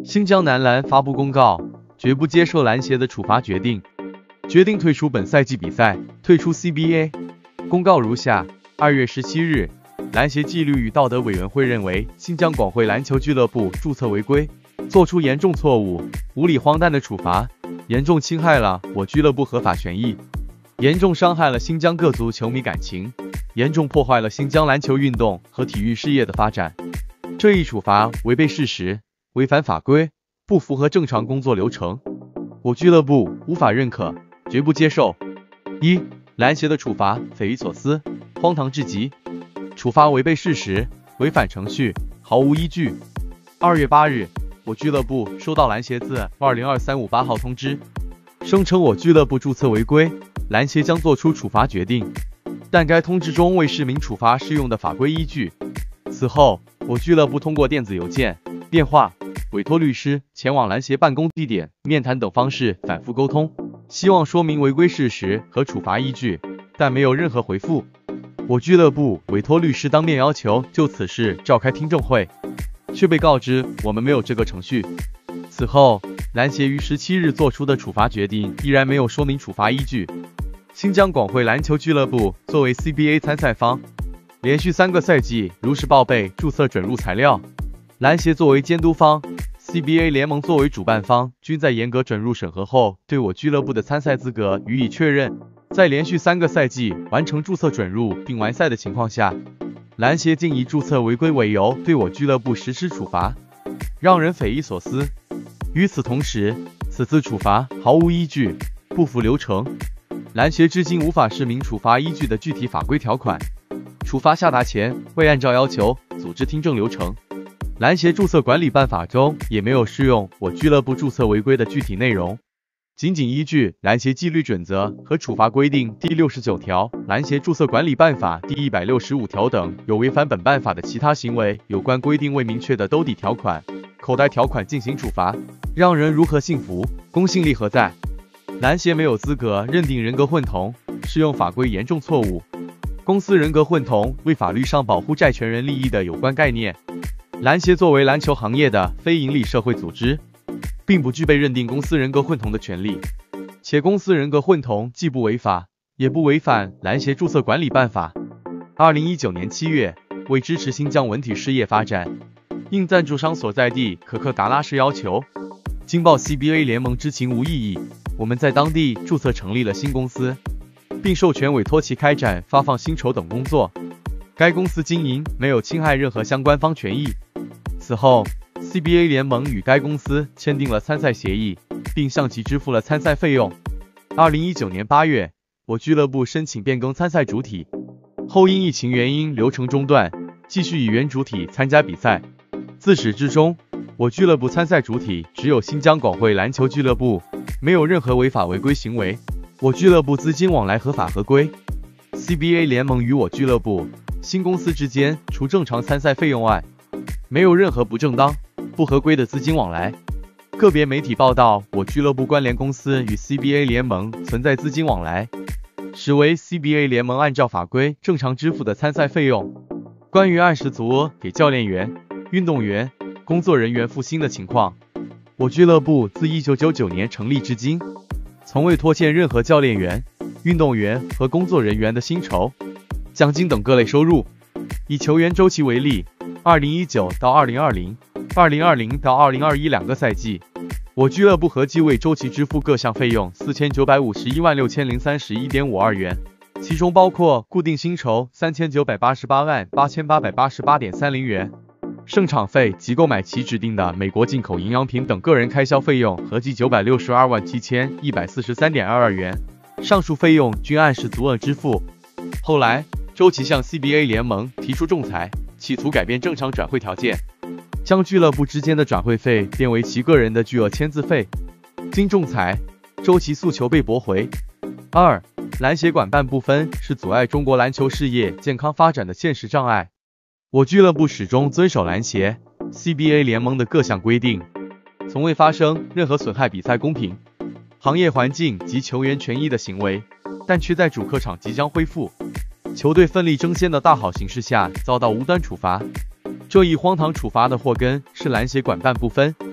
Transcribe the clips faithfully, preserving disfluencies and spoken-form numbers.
新疆男篮发布公告，绝不接受篮协的处罚决定，决定退出本赛季比赛，退出 C B A。公告如下：二月十七日，篮协纪律与道德委员会认为新疆广汇篮球俱乐部注册违规，做出严重错误、无理荒诞的处罚，严重侵害了我俱乐部合法权益，严重伤害了新疆各族球迷感情，严重破坏了新疆篮球运动和体育事业的发展。这一处罚违背事实，违反法规，不符合正常工作流程，我俱乐部无法认可，绝不接受。一、篮协的处罚匪夷所思，荒唐至极，处罚违背事实，违反程序，毫无依据。二月八日，我俱乐部收到篮协自二零二三五八号通知，声称我俱乐部注册违规，篮协将作出处罚决定，但该通知中未示明处罚适用的法规依据。此后，我俱乐部通过电子邮件、电话、委托律师前往篮协办公地点、面谈等方式反复沟通，希望说明违规事实和处罚依据，但没有任何回复。我俱乐部委托律师当面要求就此事召开听证会，却被告知我们没有这个程序。此后，篮协于十七日作出的处罚决定依然没有说明处罚依据。新疆广汇篮球俱乐部作为 C B A 参赛方，连续三个赛季如实报备注册准入材料，篮协作为监督方， C B A 联盟作为主办方，均在严格准入审核后对我俱乐部的参赛资格予以确认。在连续三个赛季完成注册准入并完赛的情况下，篮协竟以注册违规为由对我俱乐部实施处罚，让人匪夷所思。与此同时，此次处罚毫无依据，不符流程，篮协至今无法示明处罚依据的具体法规条款，处罚下达前未按照要求组织听证流程，篮协注册管理办法中也没有适用我俱乐部注册违规的具体内容，仅仅依据篮协纪律准则和处罚规定第六十九条、篮协注册管理办法第一百六十五条等有违反本办法的其他行为有关规定未明确的兜底条款、口袋条款进行处罚，让人如何信服？公信力何在？篮协没有资格认定人格混同，适用法规严重错误。公司人格混同为法律上保护债权人利益的有关概念。篮协作为篮球行业的非营利社会组织，并不具备认定公司人格混同的权利，且公司人格混同既不违法，也不违反篮协注册管理办法。二零一九年七月，为支持新疆文体事业发展，应赞助商所在地可克达拉市要求，经报 C B A 联盟知情无异议，我们在当地注册成立了新公司，并授权委托其开展发放薪酬等工作。该公司经营没有侵害任何相关方权益。此后， C B A 联盟与该公司签订了参赛协议，并向其支付了参赛费用。二零一九年八月，我俱乐部申请变更参赛主体，后因疫情原因流程中断，继续以原主体参加比赛。自始至终，我俱乐部参赛主体只有新疆广汇篮球俱乐部，没有任何违法违规行为。我俱乐部资金往来合法合规。C B A 联盟与我俱乐部新公司之间，除正常参赛费用外，没有任何不正当、不合规的资金往来。个别媒体报道我俱乐部关联公司与 C B A 联盟存在资金往来，实为 C B A 联盟按照法规正常支付的参赛费用。关于按时足额给教练员、运动员、工作人员付薪的情况，我俱乐部自一九九九年成立至今，从未拖欠任何教练员、运动员和工作人员的薪酬、奖金等各类收入。以球员周期为例，二零一九到二零二零、二零二零到二零二一两个赛季，我俱乐部合计为周琦支付各项费用四千九百五十一万六千零三十一点五二元，其中包括固定薪酬三千九百八十八万八千八百八十八点三零元，胜场费及购买其指定的美国进口营养品等个人开销费用合计九百六十二万七千一百四十三点二二元，上述费用均按时足额支付。后来，周琦向 C B A 联盟提出仲裁，企图改变正常转会条件，将俱乐部之间的转会费变为其个人的巨额签字费。经仲裁，周琦诉求被驳回。二、篮协管办不分是阻碍中国篮球事业健康发展的现实障碍。我俱乐部始终遵守篮协、C B A 联盟的各项规定，从未发生任何损害比赛公平、行业环境及球员权益的行为，但却在主客场即将恢复、球队奋力争先的大好形势下遭到无端处罚。这一荒唐处罚的祸根是篮协管办不分，这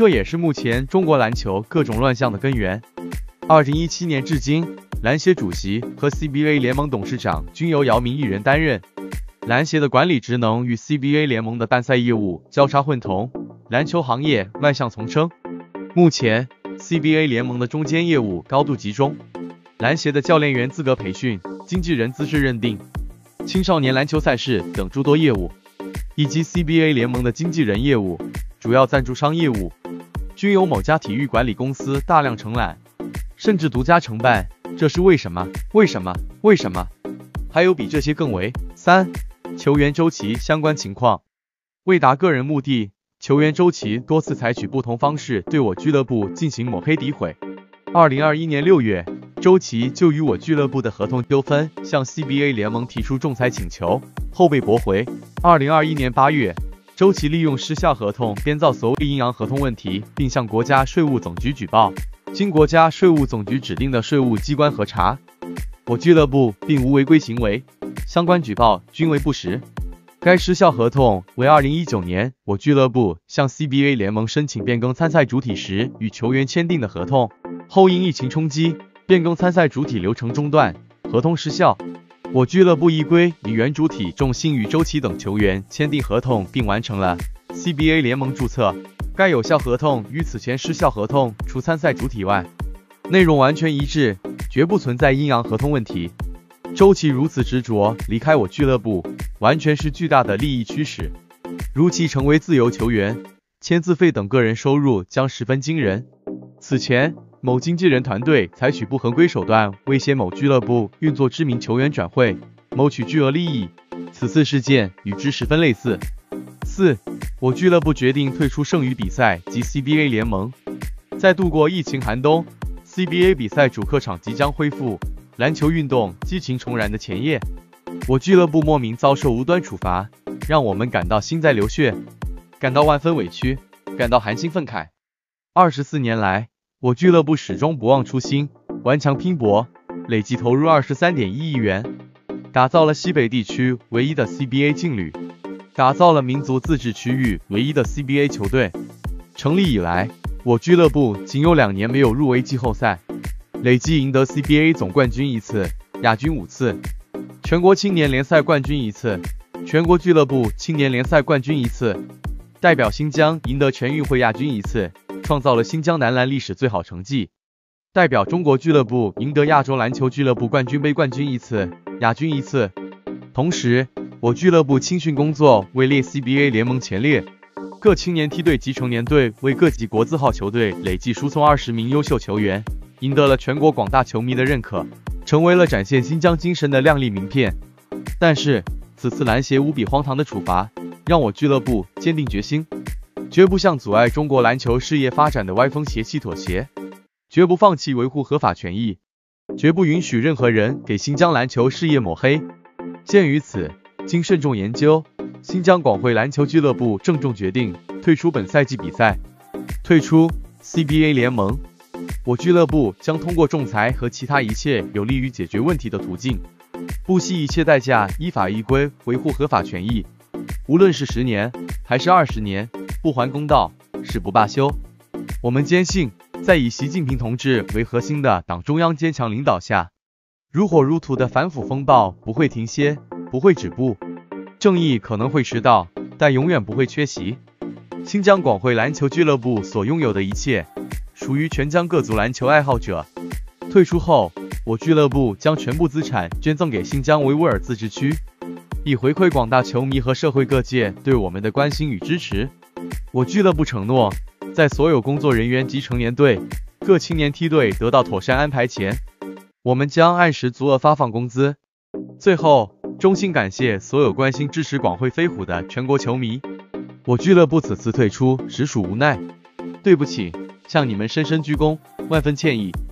这也是目前中国篮球各种乱象的根源。二零一七年至今，篮协主席和 C B A 联盟董事长均由姚明一人担任。篮协的管理职能与 C B A 联盟的办赛业务交叉混同，篮球行业乱象丛生。目前 C B A 联盟的中间业务高度集中，篮协的教练员资格培训、经纪人资质认定、青少年篮球赛事等诸多业务，以及 C B A 联盟的经纪人业务、主要赞助商业务，均由某家体育管理公司大量承揽，甚至独家承办。这是为什么？为什么？为什么？还有比这些更为。三、球员周琦相关情况。为达个人目的，球员周琦多次采取不同方式对我俱乐部进行抹黑诋毁。二零二一年六月，周琦就与我俱乐部的合同纠纷向 C B A 联盟提出仲裁请求，后被驳回。二零二一年八月，周琦利用失效合同编造所谓阴阳合同问题，并向国家税务总局举报。经国家税务总局指定的税务机关核查，我俱乐部并无违规行为，相关举报均为不实。该失效合同为二零一九年我俱乐部向 C B A 联盟申请变更参赛主体时与球员签订的合同，后因疫情冲击，变更参赛主体流程中断，合同失效。我俱乐部依规与原主体众信与周琦等球员签订合同，并完成了 C B A 联盟注册。该有效合同与此前失效合同除参赛主体外，内容完全一致，绝不存在阴阳合同问题。周琦如此执着离开我俱乐部，完全是巨大的利益驱使。如其成为自由球员，签字费等个人收入将十分惊人。此前，某经纪人团队采取不合规手段威胁某俱乐部运作知名球员转会，谋取巨额利益。此次事件与之十分类似。四、我俱乐部决定退出剩余比赛及 C B A 联盟。在度过疫情寒冬， C B A 比赛主客场即将恢复，篮球运动激情重燃的前夜，我俱乐部莫名遭受无端处罚，让我们感到心在流血，感到万分委屈，感到寒心愤慨。二十四年来，我俱乐部始终不忘初心，顽强拼搏，累计投入 二十三点一亿元，打造了西北地区唯一的 C B A 劲旅，打造了民族自治区域唯一的 C B A 球队。成立以来，我俱乐部仅有两年没有入围季后赛，累计赢得 C B A 总冠军一次，亚军五次，全国青年联赛冠军一次，全国俱乐部青年联赛冠军一次，代表新疆赢得全运会亚军一次，创造了新疆男篮历史最好成绩。代表中国俱乐部赢得亚洲篮球俱乐部冠军杯冠军一次，亚军一次。同时，我俱乐部青训工作位列 C B A 联盟前列，各青年梯队及成年队为各级国字号球队累计输送二十名优秀球员，赢得了全国广大球迷的认可，成为了展现新疆精神的亮丽名片。但是，此次篮协无比荒唐的处罚，让我俱乐部坚定决心，绝不向阻碍中国篮球事业发展的歪风邪气妥协，绝不放弃维护合法权益，绝不允许任何人给新疆篮球事业抹黑。鉴于此，经慎重研究，新疆广汇篮球俱乐部郑重决定退出本赛季比赛，退出 C B A 联盟。我俱乐部将通过仲裁和其他一切有利于解决问题的途径，不惜一切代价依法依规维护合法权益，无论是十年还是二十年，不还公道誓不罢休。我们坚信，在以习近平同志为核心的党中央坚强领导下，如火如荼的反腐风暴不会停歇，不会止步。正义可能会迟到，但永远不会缺席。新疆广汇篮球俱乐部所拥有的一切，属于全疆各族篮球爱好者。退出后，我俱乐部将全部资产捐赠给新疆维吾尔自治区，以回馈广大球迷和社会各界对我们的关心与支持。我俱乐部承诺，在所有工作人员及成年队、各青年梯队得到妥善安排前，我们将按时足额发放工资。最后，衷心感谢所有关心支持广汇飞虎的全国球迷。我俱乐部此次退出实属无奈，对不起，向你们深深鞠躬，万分歉意。